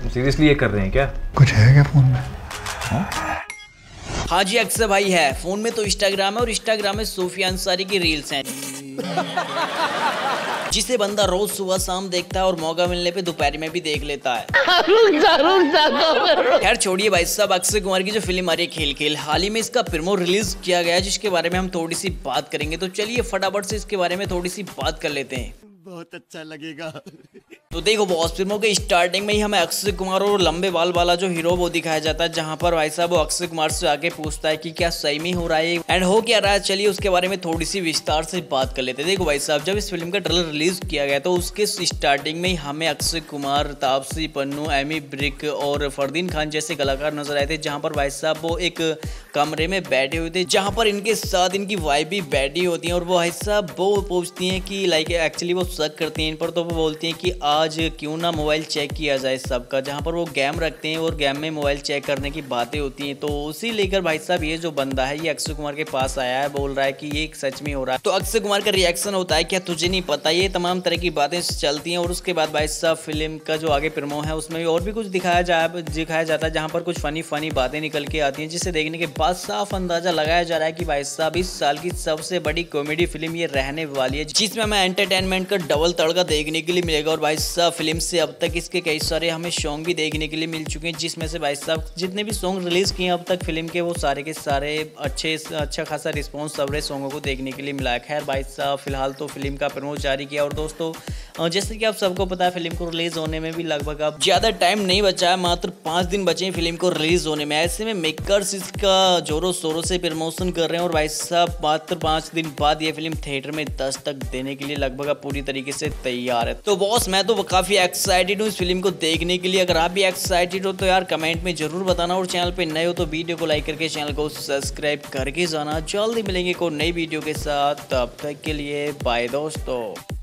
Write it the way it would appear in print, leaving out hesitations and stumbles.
Seriously ये कर रहे हैं क्या? कुछ है क्या फोन में? हाँ जी अक्सर भाई है, फोन में तो इंस्टाग्राम है और इंस्टाग्राम में सूफिया अंसारी की रील्स हैं जिसे बंदा रोज सुबह शाम देखता है और मौका मिलने पे दोपहर में भी देख लेता है। खैर छोड़िए भाई साहब, अक्षय कुमार की जो फिल्म आ रही है खेल खेल, हाल ही में इसका प्रोमो रिलीज किया गया जिसके बारे में हम थोड़ी सी बात करेंगे। तो चलिए फटाफट से इसके बारे में थोड़ी सी बात कर लेते हैं, बहुत अच्छा लगेगा। तो देखो बॉस, फिल्मों के स्टार्टिंग में ही हमें अक्षय कुमार और लंबे बाल वाला जो हीरो वो दिखाया जाता है, जहां पर भाई साहब वो अक्षय कुमार से आके पूछता है कि क्या सही में हो रहा है एंड हो क्या रहा है। चलिए उसके बारे में थोड़ी सी विस्तार से बात कर लेते हैं। देखो भाई साहब, जब इस फिल्म का ट्रेलर रिलीज किया गया तो उसके स्टार्टिंग में ही हमें अक्षय कुमार, तापसी पन्नू, एमी ब्रिक और फरदीन खान जैसे कलाकार नजर आए थे, जहाँ पर भाई साहब वो एक कमरे में बैठे हुए थे, जहाँ पर इनके साथ इनकी वाइफ भी बैठी होती है और वो भाई साहब वो पूछती हैं कि लाइक एक्चुअली वो शक करती हैं इन पर, तो वो बोलती हैं कि आज क्यों ना मोबाइल चेक किया जाए सबका, जहाँ पर वो गेम रखते हैं और गेम में मोबाइल चेक करने की बातें होती हैं। तो उसी लेकर भाई साहब ये जो बंदा है ये अक्षय कुमार के पास आया है, बोल रहा है कि ये सच में हो रहा है। तो अक्षय कुमार का रिएक्शन होता है क्या तुझे नहीं पता, ये तमाम तरह की बातें चलती हैं। और उसके बाद भाई साहब फिल्म का जो आगे प्रोमो है उसमें भी और भी कुछ दिखाया जाता है, जहाँ पर कुछ फनी बातें निकल के आती हैं, जिसे देखने के बाद साफ अंदाजा लगाया जा रहा है कि भाई साहब इस साल की सबसे बड़ी कॉमेडी फिल्म ये रहने वाली है, जिसमें हमें एंटरटेनमेंट का डबल तड़का देखने के लिए मिलेगा। और भाई साहब फिल्म से अब तक इसके कई सारे हमें सॉन्ग भी देखने के लिए मिल चुके हैं, जिसमें से भाई साहब जितने भी सॉन्ग रिलीज किए अब तक फिल्म के वो सारे के सारे अच्छा खासा रिस्पॉन्स सबरे सॉन्गों को देखने के लिए मिला है। खैर भाई साहब फिलहाल तो फिल्म का प्रोमो जारी किया और दोस्तों जैसे कि आप सबको पता है फिल्म को रिलीज होने में भी लगभग अब ज्यादा टाइम नहीं बचा है, मात्र 5 दिन बचे हैं फिल्म को रिलीज होने में। ऐसे में मेकर्स इसका जोरों शोरों से प्रमोशन कर रहे हैं और भाई साहब मात्र 5 दिन बाद ये फिल्म थिएटर में दस्तक देने के लिए लगभग अब पूरी तरीके से तैयार है। तो बॉस मैं तो काफी एक्साइटेड हूँ इस फिल्म को देखने के लिए। अगर आप भी एक्साइटेड हो तो यार कमेंट में जरूर बताना, और चैनल पे नए हो तो वीडियो को लाइक करके चैनल को सब्सक्राइब करके जाना। जल्दी मिलेंगे कोई नई वीडियो के साथ, तब तक के लिए बाय दोस्तों।